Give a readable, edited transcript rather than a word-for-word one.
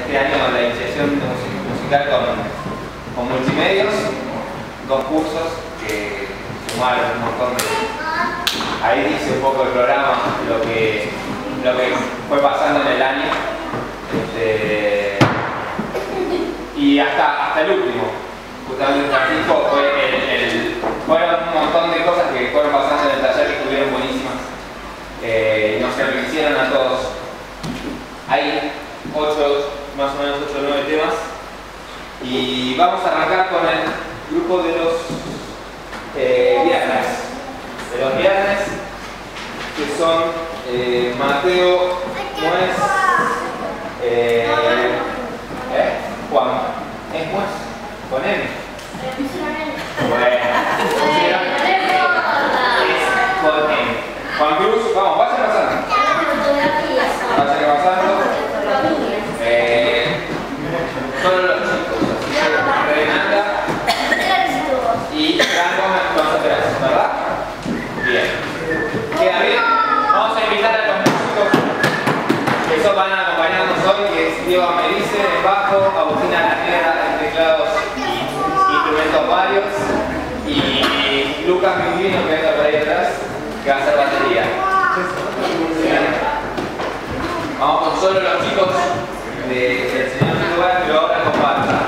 este año la iniciación musical con multimedios, 2 cursos que sumaron un montón de... Ahí dice un poco el programa, lo que fue pasando en el año. Y hasta el último. Justamente Francisco fueron un montón de cosas que fueron pasando en el taller que estuvieron buenísimas. Nos enriquecieron a todos. Hay más o menos 8 o 9 temas. Y vamos a arrancar con el grupo de los viernes. De los viernes, que son Mateo, Muez, Juan. ¿Es Muez? ¿Con M? Bueno, es con M. Juan Cruz, vamos, vayan pasando. Vayan pasando. Solo los chicos. Renata y Franco con atrás, ¿verdad? Bien. ¿Queda bien? Vamos a invitar a los músicos que van a acompañarnos hoy, que es Diego Merice en bajo, Agustina Lanera en teclados y instrumentos varios, y Lucas Minguino, que está por ahí atrás, que va a hacer batería. Vamos con solo los chicos del señor Lugar, pero ahora con banda.